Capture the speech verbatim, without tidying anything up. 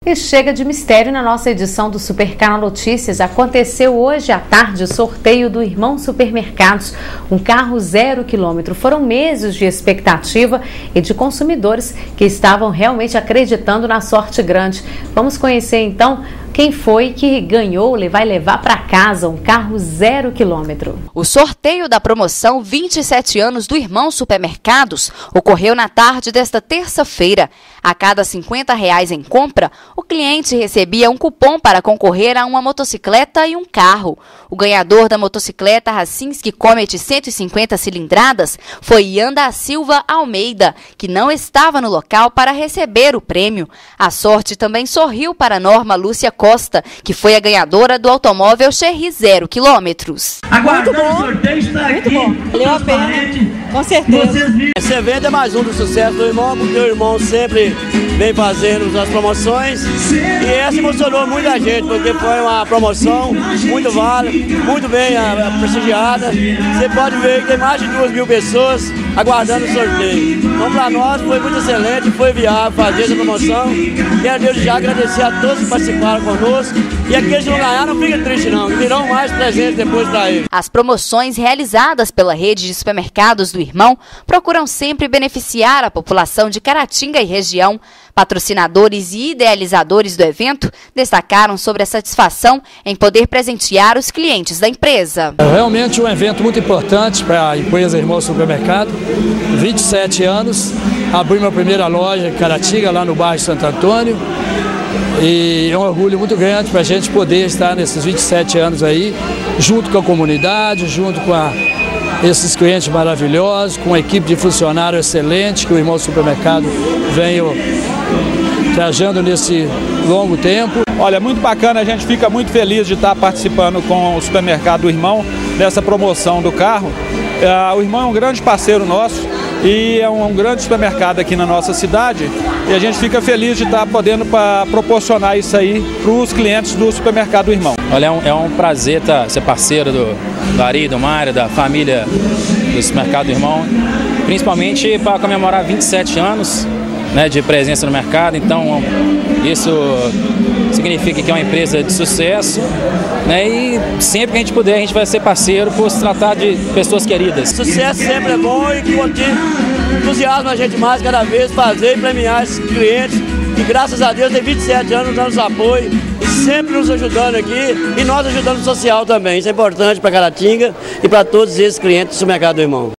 E chega de mistério na nossa edição do Super Canal Notícias. Aconteceu hoje à tarde o sorteio do Irmão Supermercados, um carro zero quilômetro. Foram meses de expectativa e de consumidores que estavam realmente acreditando na sorte grande. Vamos conhecer então quem foi que ganhou, vai levar para casa um carro zero quilômetro. O sorteio da promoção vinte e sete anos do Irmão Supermercados ocorreu na tarde desta terça-feira. A cada cinquenta reais em compra, o cliente recebia um cupom para concorrer a uma motocicleta e um carro. O ganhador da motocicleta Racinski Comet cento e cinquenta cilindradas foi Ian da Silva Almeida, que não estava no local para receber o prêmio. A sorte também sorriu para Norma Lúcia Costa, que foi a ganhadora do automóvel Chery zero quilômetros. Muito bom, muito bom, valeu a pena, com certeza. Esse evento é mais um do sucesso do irmão, porque o irmão sempre vem fazendo as promoções e essa emocionou muita gente, porque foi uma promoção muito válida, muito bem prestigiada. Você pode ver que tem mais de duas mil pessoas aguardando o sorteio. Então, para nós foi muito excelente, foi viável fazer essa promoção. Quero desde já agradecer a todos que participaram conosco e aqueles que não ganharam, não fiquem tristes não, virão mais presentes depois para eles. As promoções realizadas pela rede de supermercados do Irmão procuram sempre beneficiar a população de Caratinga e região. Patrocinadores e idealizadores do evento destacaram sobre a satisfação em poder presentear os clientes da empresa. É realmente um evento muito importante para a empresa Irmão Supermercado. vinte e sete anos, abri minha primeira loja em Caratinga, lá no bairro Santo Antônio. E é um orgulho muito grande para a gente poder estar nesses vinte e sete anos aí, junto com a comunidade, junto com a, esses clientes maravilhosos, com uma equipe de funcionários excelente que o Irmão Supermercado vem trajando nesse longo tempo. Olha, muito bacana, a gente fica muito feliz de estar participando com o Supermercado do Irmão dessa promoção do carro. O Irmão é um grande parceiro nosso e é um grande supermercado aqui na nossa cidade e a gente fica feliz de estar podendo pra proporcionar isso aí para os clientes do Supermercado do Irmão. Olha, é um, é um prazer tá, ser parceiro do, do Ari, do Mário, da família do Supermercado do Irmão, principalmente para comemorar vinte e sete anos, né, de presença no mercado. Então isso significa que é uma empresa de sucesso, né, e sempre que a gente puder a gente vai ser parceiro por se tratar de pessoas queridas. Sucesso sempre é bom e que entusiasma a gente mais cada vez fazer e premiar esses clientes que graças a Deus tem vinte e sete anos dando nos apoio e sempre nos ajudando aqui e nós ajudando o social também. Isso é importante para Caratinga e para todos esses clientes do Supermercado do Irmão.